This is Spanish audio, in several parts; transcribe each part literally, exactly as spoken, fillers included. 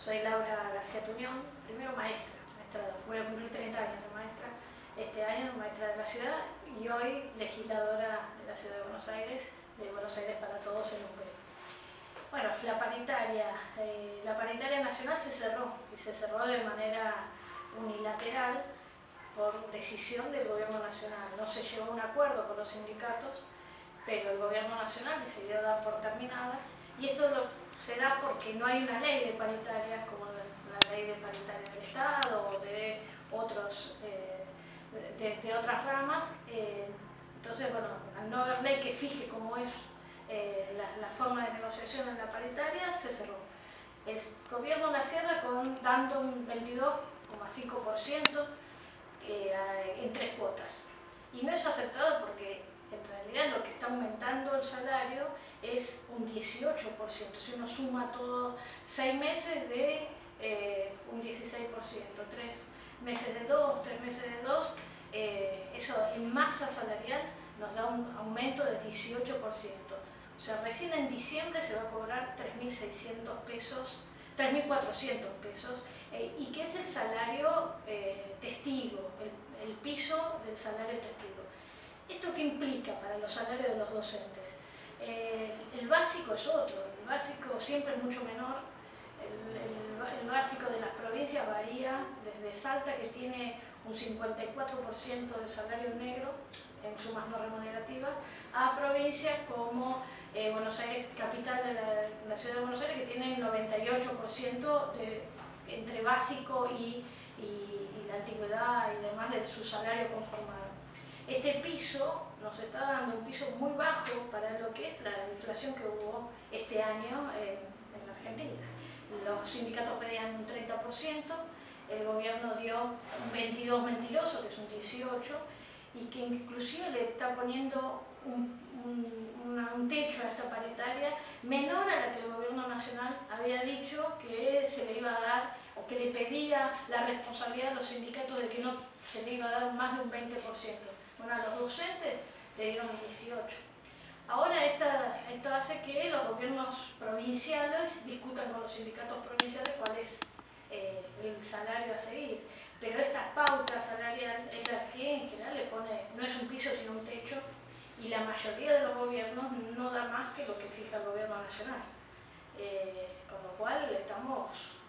soy Laura García Tuñón, primero maestra, maestra, voy a cumplir treinta años de maestra este año, maestra de la ciudad, y hoy legisladora de la ciudad de Buenos Aires, de Buenos Aires para Todos en U P. Bueno, la paritaria, eh, la paritaria nacional se cerró, y se cerró de manera unilateral por decisión del gobierno nacional. No se llegó a un acuerdo con los sindicatos, pero el gobierno nacional decidió dar por terminada, y esto lo, se da porque no hay una ley de paritarias como la, la ley de paritaria del Estado o de, otros, eh, de, de otras ramas. Eh, entonces, bueno, al no haber ley que fije cómo es eh, la, la forma de negociación en la paritaria, se cerró. El gobierno la cierra con, dando un veintidós coma cinco por ciento eh, en tres cuotas. Y no es aceptado porque en realidad lo que está aumentando el salario es un dieciocho por ciento. Si uno suma todo seis meses de eh, un dieciséis por ciento, tres meses de dos, tres meses de dos, eh, eso en masa salarial nos da un aumento del dieciocho por ciento. O sea, recién en diciembre se va a cobrar tres mil seiscientos pesos, tres mil cuatrocientos pesos, eh, y que es el salario eh, testigo, el, el piso del salario testigo. ¿Esto qué implica para los salarios de los docentes? Eh, el básico es otro, el básico siempre es mucho menor. El, el, el básico de las provincias varía desde Salta, que tiene un cincuenta y cuatro por ciento de salario negro en sumas no remunerativas, a provincias como eh, Buenos Aires, capital de la, la ciudad de Buenos Aires, que tiene el noventa y ocho por ciento de, entre básico y, y, y la antigüedad y demás de su salario conformado. Este piso nos está dando un piso muy bajo para lo que es la inflación que hubo este año en, en la Argentina. Los sindicatos pedían un treinta por ciento, el gobierno dio un veintidós por ciento mentiroso, que es un dieciocho por ciento, y que inclusive le está poniendo un, un, una, un techo a esta paritaria menor a la que el gobierno nacional había dicho que se le iba a dar, o que le pedía la responsabilidad a los sindicatos de que no se le iba a dar más de un veinte por ciento. Bueno, a los docentes le dieron el dieciocho por ciento. Ahora esta, esto hace que los gobiernos provinciales discutan con los sindicatos provinciales cuál es eh, el salario a seguir. Pero esta pauta salarial es la que en general le pone, no es un piso sino un techo, y la mayoría de los gobiernos no da más que lo que fija el gobierno nacional. Eh, con lo cual estamos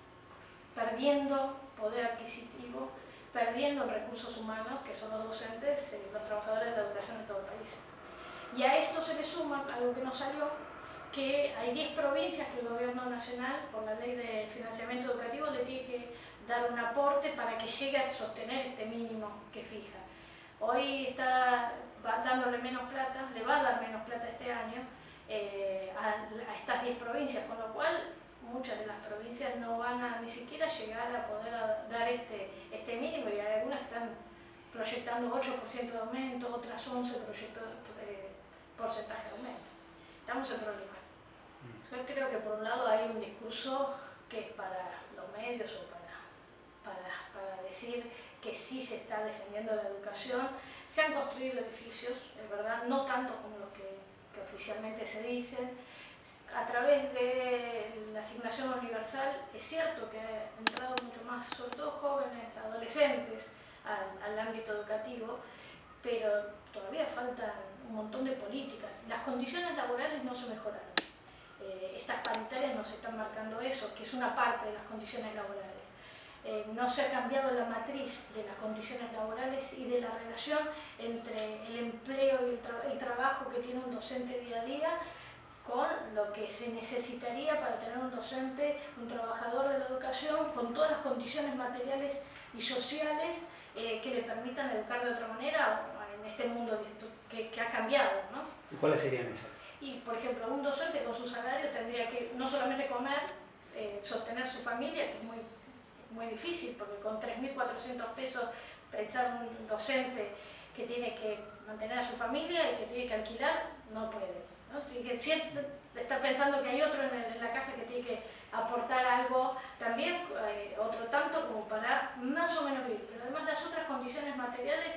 perdiendo poder adquisitivo, perdiendo recursos humanos, que son los docentes y los trabajadores de la educación en todo el país. Y a esto se le suma algo que nos salió, que hay diez provincias que el gobierno nacional, por la ley de financiamiento educativo, le tiene que dar un aporte para que llegue a sostener este mínimo que fija. Hoy está va dándole menos plata, le va a dar menos plata este año eh, a, a estas diez provincias, con lo cual muchas de las provincias no van a ni siquiera llegar a poder a dar este, este mínimo, y algunas están proyectando ocho por ciento de aumento, otras once por ciento eh, porcentaje de aumento. Estamos en problemas. Yo creo que por un lado hay un discurso que es para los medios o para, para, para decir que sí se está defendiendo la educación. Se han construido edificios, es verdad, no tanto como los que, que oficialmente se dicen. A través de la asignación universal es cierto que ha entrado mucho más, sobre todo jóvenes, adolescentes, al, al ámbito educativo, pero todavía faltan un montón de políticas. Las condiciones laborales no se mejoraron. Eh, estas paritarias nos están marcando eso, que es una parte de las condiciones laborales. Eh, no se ha cambiado la matriz de las condiciones laborales y de la relación entre el empleo y el, tra el trabajo que tiene un docente día a día con lo que se necesitaría para tener un docente, un trabajador de la educación, con todas las condiciones materiales y sociales eh, que le permitan educar de otra manera en este mundo que, que ha cambiado, ¿no? ¿Y cuáles serían esas? Y, por ejemplo, un docente con su salario tendría que no solamente comer, eh, sostener su familia, que es muy, muy difícil, porque con tres mil cuatrocientos pesos pensar un docente que tiene que mantener a su familia y que tiene que alquilar, no puede, ¿no? Así que siempre está pensando que hay otro en, el, en la casa que tiene que aportar algo también, eh, otro tanto como para más o menos vivir. Pero además las otras condiciones materiales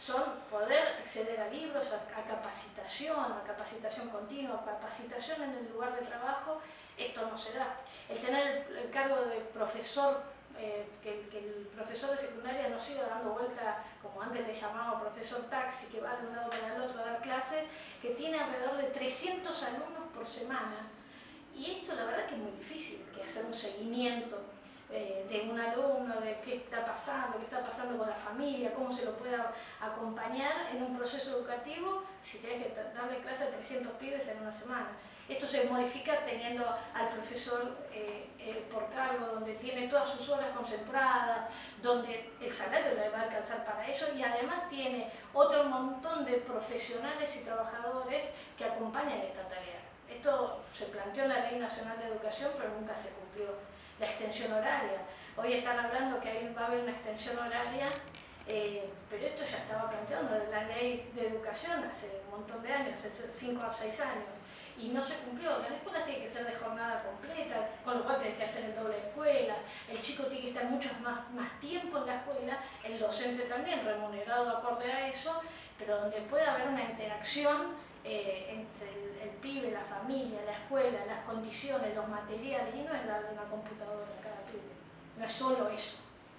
son poder acceder a libros, a, a capacitación, a capacitación continua, a capacitación en el lugar de trabajo. Esto no se da. El tener el, el cargo de profesor, eh, que, que el profesor de secundaria no siga dando vuelta, como antes le llamaba profesor taxi, que va de un lado para el otro a dar clases, que tiene alrededor de trescientos alumnos por semana. Y esto la verdad que es muy difícil, que hacer un seguimiento eh, de un alumno, de qué está pasando, qué está pasando con la familia, cómo se lo puede acompañar en un proceso educativo si tienes que darle clase a trescientos pibes en una semana. Esto se modifica teniendo al profesor eh, eh, por cargo, donde tiene todas sus horas concentradas, donde el salario le va a alcanzar para ello y además tiene otro montón de profesionales y trabajadores que acompañan esta tarea. Esto se planteó en la Ley Nacional de Educación, pero nunca se cumplió. La extensión horaria. Hoy están hablando que ahí va a haber una extensión horaria, eh, pero esto ya estaba planteado en la Ley de Educación hace un montón de años, hace cinco o seis años. Y no se cumplió. La escuela tiene que ser de jornada completa, con lo cual tiene que hacer el doble de escuela, el chico tiene que estar mucho más, más tiempo en la escuela, el docente también remunerado acorde a eso, pero donde pueda haber una interacción eh, entre el, el pibe, la familia, la escuela, las condiciones, los materiales, y no es darle una computadora a cada pibe, no es solo eso.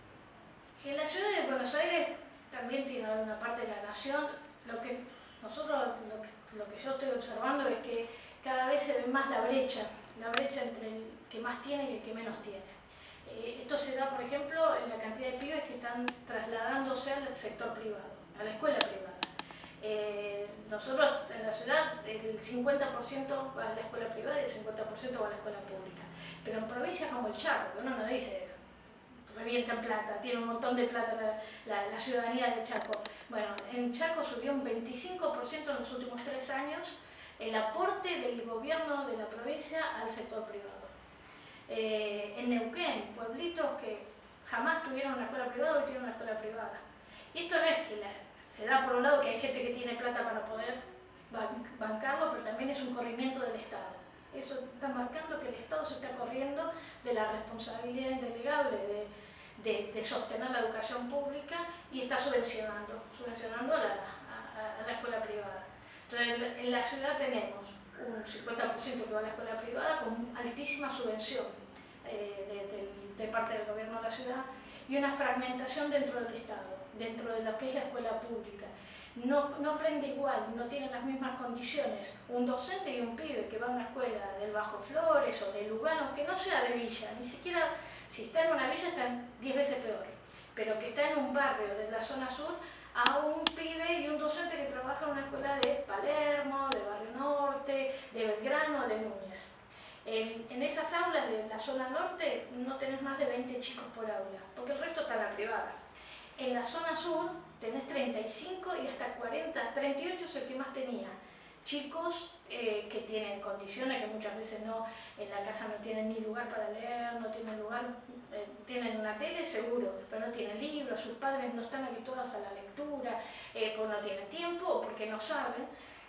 En la ciudad de Buenos Aires también tiene una parte de la nación, lo que nosotros, lo que, lo que yo estoy observando es que cada vez se ve más la brecha, la brecha entre el que más tiene y el que menos tiene. Eh, esto se da, por ejemplo, en la cantidad de pibes que están trasladándose al sector privado, a la escuela privada. Eh, nosotros en la ciudad el cincuenta por ciento va a la escuela privada y el cincuenta por ciento va a la escuela pública. Pero en provincias como el Chaco, uno no dice revientan plata, tiene un montón de plata la, la, la ciudadanía de Chaco. Bueno, en Chaco subió un veinticinco por ciento en los últimos tres años el aporte del gobierno de la provincia al sector privado. Eh, en Neuquén, pueblitos que jamás tuvieron una escuela privada, hoy tienen una escuela privada. Y esto no es que la, se da por un lado que hay gente que tiene plata para poder bancarlo, pero también es un corrimiento del Estado. Eso está marcando que el Estado se está corriendo de la responsabilidad indelegable de, de, de sostener la educación pública y está subvencionando, subvencionando a la, a, a la escuela privada. Entonces, en la ciudad tenemos un cincuenta por ciento que va a la escuela privada con altísima subvención eh, de, de, de parte del gobierno de la ciudad y una fragmentación dentro del Estado, dentro de lo que es la escuela pública. No, no aprende igual, no tiene las mismas condiciones un docente y un pibe que va a una escuela del Bajo Flores o de Lugano, que no sea de villa, ni siquiera si está en una villa está diez veces peor, pero que está en un barrio de la zona sur, a un pibe y un docente que trabaja en una escuela de Palermo, de Barrio Norte, de Belgrano, de Núñez. En, en esas aulas de la zona norte no tenés más de veinte chicos por aula, porque el resto está en la privada. En la zona sur tenés treinta y cinco y hasta cuarenta, treinta y ocho es el que más tenía. Chicos eh, que tienen condiciones que muchas veces no, en la casa no tienen ni lugar para leer, no tienen lugar, eh, tienen una tele seguro, pero no tienen libros, sus padres no están habituados a la lectura, eh, porque no tienen tiempo o porque no saben.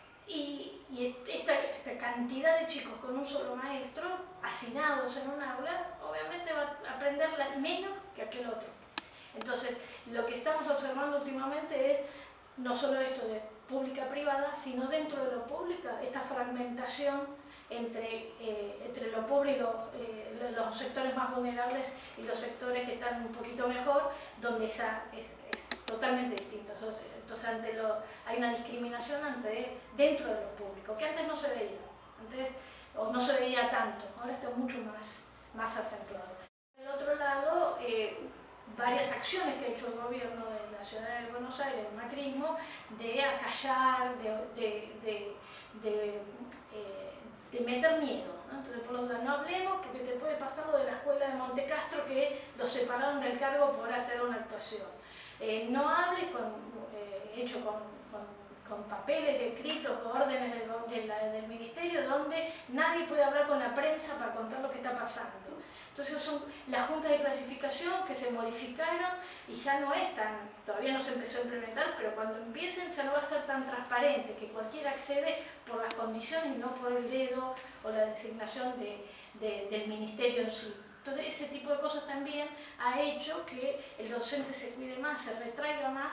Y, y esta, esta cantidad de chicos con un solo maestro, hacinados en un aula, obviamente va a aprender menos que aquel otro. Entonces, lo que estamos observando últimamente es no solo esto de pública-privada, sino dentro de lo pública, esta fragmentación entre, eh, entre lo público, eh, los sectores más vulnerables y los sectores que están un poquito mejor, donde esa es, es totalmente distinto. Entonces, ante lo, hay una discriminación entre, dentro de lo público, que antes no se veía, antes, o no se veía tanto, ahora está mucho más, más acentuado. Por el otro lado, eh, varias acciones que ha hecho el gobierno de la ciudad de Buenos Aires, el macrismo, de acallar, de, de, de, de, eh, de meter miedo, ¿no? Entonces, por lo tanto, no hablemos porque te puede pasar lo de la escuela de Monte Castro que los separaron del cargo por hacer una actuación. Eh, no hables con, eh, hecho con, con, con papeles escritos, con órdenes del, de la, del ministerio, donde nadie puede hablar con la prensa para contar lo que está pasando. Entonces son las juntas de clasificación que se modificaron y ya no es tan, todavía no se empezó a implementar, pero cuando empiecen ya no va a ser tan transparente, que cualquiera accede por las condiciones y no por el dedo o la designación de, de, del ministerio en sí. Entonces ese tipo de cosas también ha hecho que el docente se cuide más, se retraiga más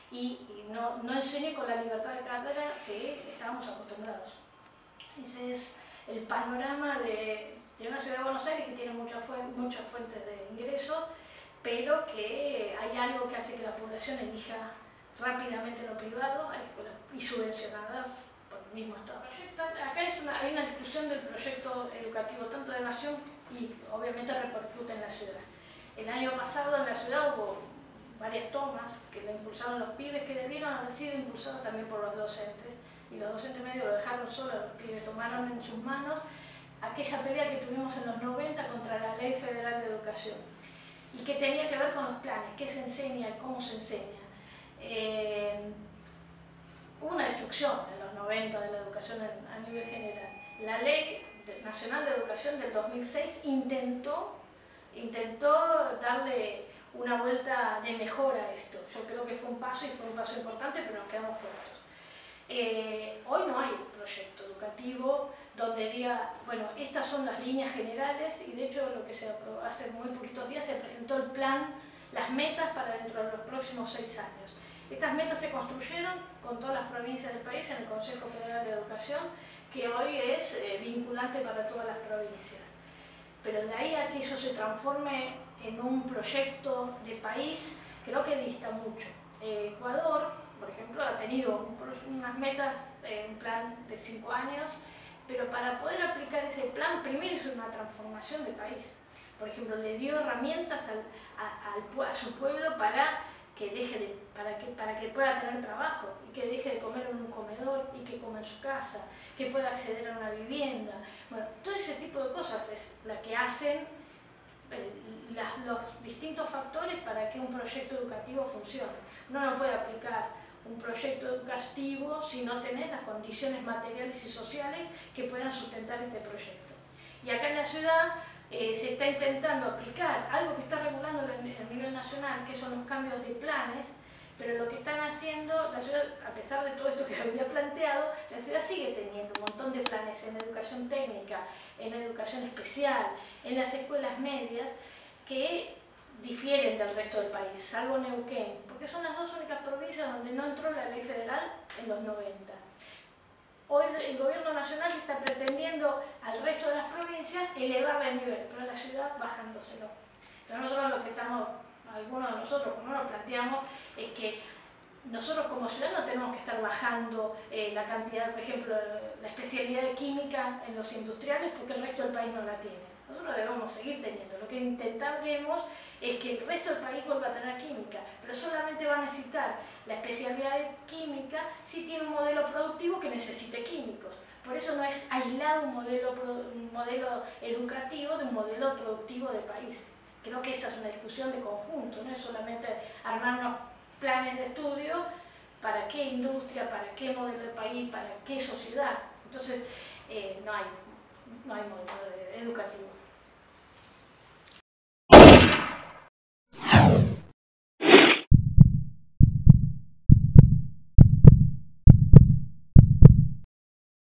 y, y no, no enseñe con la libertad de cátedra que estábamos acostumbrados. Ese es el panorama de, de una ciudad de Buenos Aires que tiene muchas fuentes, muchas fuentes de ingreso, pero que hay algo que hace que la población elija rápidamente lo privado. Hay escuelas y subvencionadas por el mismo Estado. Acá es una, hay una discusión del proyecto educativo tanto de nación y obviamente repercute en la ciudad. El año pasado en la ciudad hubo varias tomas que le impulsaron los pibes, que debieron haber sido impulsados también por los docentes, y los docentes medio lo dejaron solo, los pibes tomaron en sus manos aquella pelea que tuvimos en los noventa contra la Ley Federal de Educación, y que tenía que ver con los planes, qué se enseña y cómo se enseña. Eh, hubo una destrucción en los noventa de la educación a nivel general. La Ley Nacional de Educación del dos mil seis intentó, intentó darle una vuelta de mejora a esto. Yo creo que fue un paso y fue un paso importante, pero nos quedamos cortos. Eh, hoy no hay un proyecto educativo donde diga, bueno, estas son las líneas generales, y de hecho lo que se aprobó hace muy poquitos días, se presentó el plan, las metas para dentro de los próximos seis años. Estas metas se construyeron con todas las provincias del país en el Consejo Federal de Educación, que hoy es eh, vinculante para todas las provincias. Pero de ahí a que eso se transforme en un proyecto de país, creo que dista mucho. Eh, Ecuador, por ejemplo, ha tenido unas metas, eh, un plan de cinco años, pero para poder aplicar ese plan, primero hizo una transformación de país. Por ejemplo, le dio herramientas al, a, al, a su pueblo para que, deje de, para, que, para que pueda tener trabajo, y que deje de comer en un comedor y que coma en su casa, que pueda acceder a una vivienda. Bueno, todo ese tipo de cosas es la que hacen eh, las, los distintos factores para que un proyecto educativo funcione. Uno no puede aplicar un proyecto educativo si no tenés las condiciones materiales y sociales que puedan sustentar este proyecto. Y acá en la ciudad eh, se está intentando aplicar algo que está regulando a nivel nacional, que son los cambios de planes, pero lo que están haciendo, la ciudad, a pesar de todo esto que había planteado, la ciudad sigue teniendo un montón de planes en educación técnica, en educación especial, en las escuelas medias, que difieren del resto del país, salvo Neuquén, porque son las dos únicas provincias donde no entró la ley federal en los noventa. Hoy el gobierno nacional está pretendiendo al resto de las provincias elevarle el nivel, pero a la ciudad bajándoselo. Entonces nosotros lo que estamos, algunos de nosotros, como nos planteamos, es que nosotros como ciudad no tenemos que estar bajando eh, la cantidad, por ejemplo, la especialidad de química en los industriales, porque el resto del país no la tiene. Nosotros debemos seguir teniendo. Lo que intentaremos es que el resto del país vuelva a tener química, pero solamente va a necesitar la especialidad de química si tiene un modelo productivo que necesite químicos. Por eso no es aislado un modelo, un modelo educativo de un modelo productivo de país. Creo que esa es una discusión de conjunto, no es solamente armar unos planes de estudio para qué industria, para qué modelo de país, para qué sociedad. Entonces, eh, no hay, no hay modelo educativo.